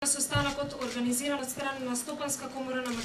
Состанокот организиран од страна на Стопанска комора на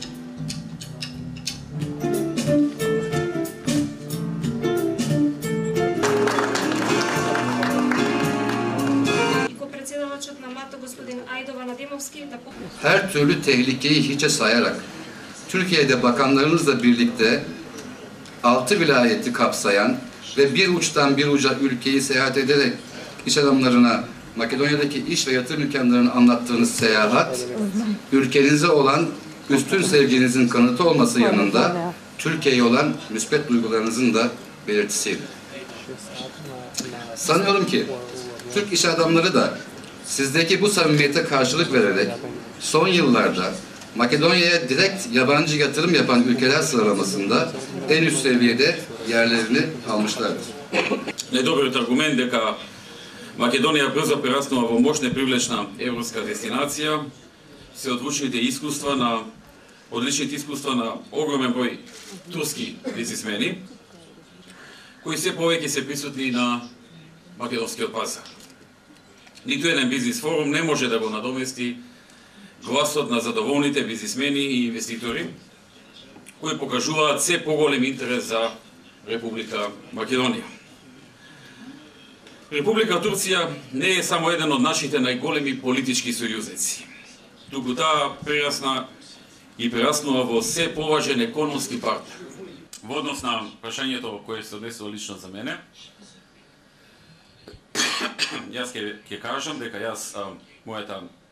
председавачот на МАТО господин Айдова Надимовски da her türlü tehlikeyi hiçe sayarak Türkiye'de bakanlarınızla birlikte 6 vilayeti kapsayan ve bir uçtan bir uca ülkeyi seyahat ederek iş adamlarına Makedonya'daki iş ve yatırım imkanlarını anlattığınız seyahat, ülkenize olan üstün sevginizin kanıtı olması yanında Türkiye'ye olan müspet duygularınızın da belirtisiydi. Sanıyorum ki Türk iş adamları da sizdeki bu samimiyete karşılık vererek son yıllarda Makedonya'ya direkt yabancı yatırım yapan ülkeler sıralamasında en üst seviyede yerlerini almışlardır. Недобриот аргумент дека Македонија брзо прераснува во мощна и привлечна европска дестинација се одличните искуства на огромен број турски бизнисмени кои се повеќе се присутни на македонскиот пазар. Ниту еден бизнис форум не може да го надомести гласот на задоволните бизнисмени и инвеститори кои покажуваат се поголем интерес за Република Македонија. Република Турција не е само еден од нашите најголеми политички сојузници, туку таа прераснува во се поважен економски партнер. Во однос на прашањето кое се однесува лично за мене, јас ќе кажам дека мојата